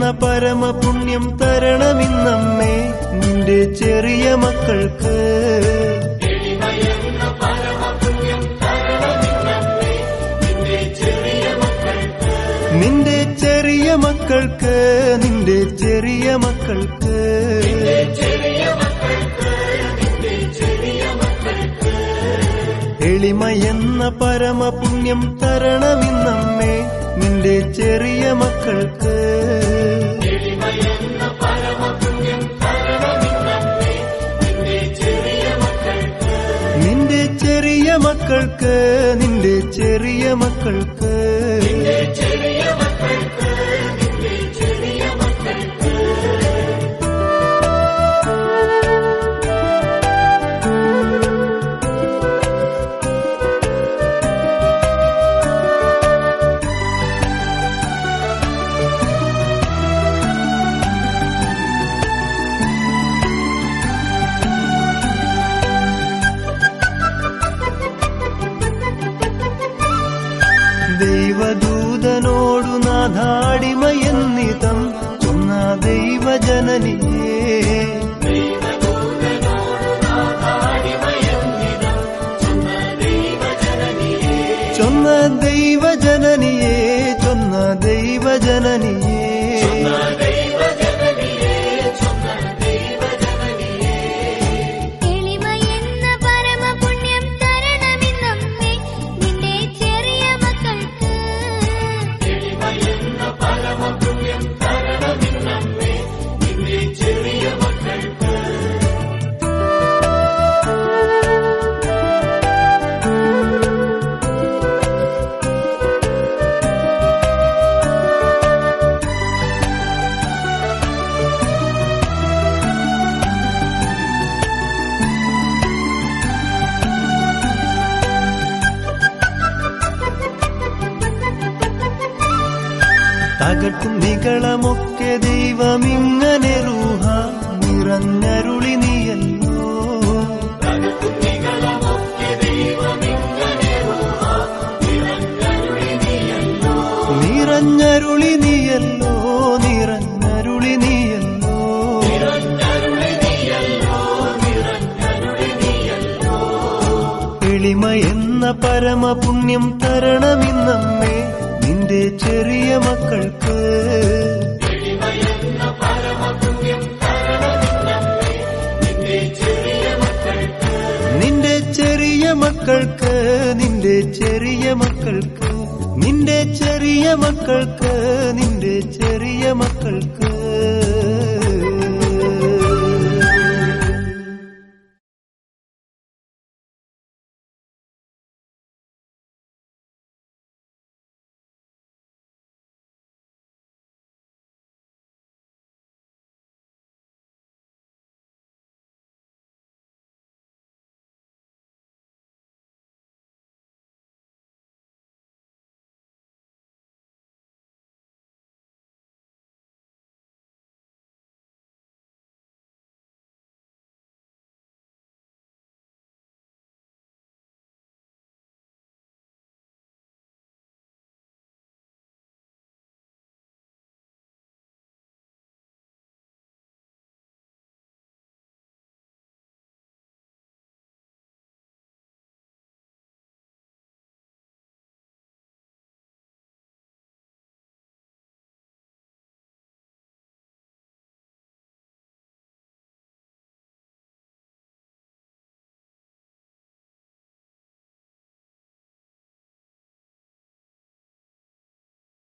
പരമപുണ്യം തരണമിന്നമ്മേ നിന്റെ ചെറിയ മക്കൾക്ക്. നിന്റെ ചെറിയ മക്കൾക്ക്, നിന്റെ ചെറിയ മക്കൾക്ക്, എളിമയെന്ന പരമപുണ്യം തരണമിന്നമ്മേ നിന്റെ ചെറിയ മക്കൾക്ക്. നിന്റെ ചെറിയ മക്കൾക്ക്, നിന്റെ ചെറിയ മക്കൾക്ക്, ദൈവദൂതനോടു നാഥാടിമയെന്നിതം ചൊന്ന ദൈവജനനിയേ. ചൊന്ന ദൈവജനനിയേ, ചൊന്ന ദൈവജനനിയേ. തകർക്കും നികളമൊക്കെ ദൈവമിങ്ങനെ റൂഹ നിറഞ്ഞരുളി നീയല്ലോ. നിറഞ്ഞരുളി നീയല്ലോ, നിറഞ്ഞരുളി നീയല്ലോ. എളിമയെന്ന പരമപുണ്യം തരണമിന്നമ്മേ നിന്റെ ചെറിയ മക്കൾക്ക്. നിന്റെ ചെറിയ മക്കൾക്ക്, നിന്റെ ചെറിയ മക്കൾക്ക്, നിന്റെ ചെറിയ മക്കൾക്ക്, നിന്റെ ചെറിയ മക്കൾക്ക്.